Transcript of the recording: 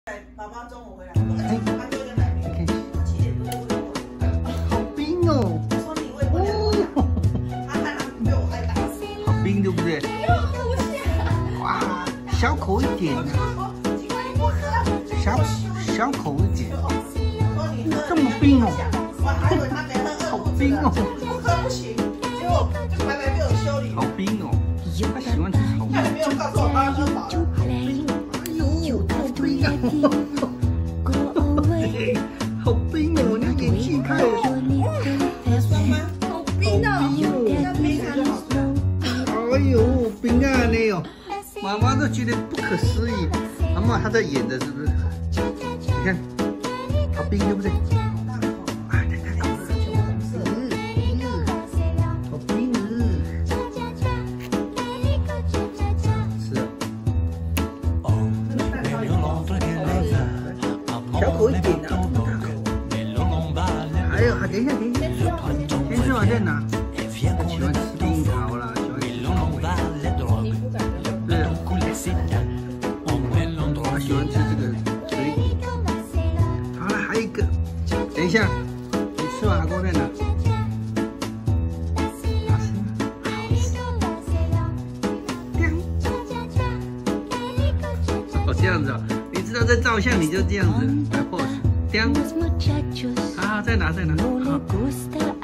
爸爸中午回来，他9点来没？7点多就喂我。 好冰哦！ 我说你喂不了，他看他被我爱打死。 好冰，对不对？哇，小口一点啊，小口一点，这么冰哦！ 我还以为他没喝， 好冰哦！ 不喝不行，结果白白被我修理。 好冰哦！他喜欢吃好冰。 他也没有告诉我他喝饱了。 好冰！哎呦，好冰啊！好冰哦！你眼睛看。 酸吗？好冰哦！那冰它就好吃。 哎呦，冰啊那哦，妈妈都觉得不可思议。妈妈她在演的是不是？你看，好冰对不对？啊，太大口了，好冰是啊。小口一点啊，这么大口。还有，等一下，先吃完再拿。喜欢吃冰桃啦，喜欢吃草莓。对啊，他喜欢吃这个水果。好了，还有一个，等一下，你吃完阿公再拿。好吃吗？好吃。哦，这样子哦，你知道在照相你就这样子来 pose。好，再拿。好。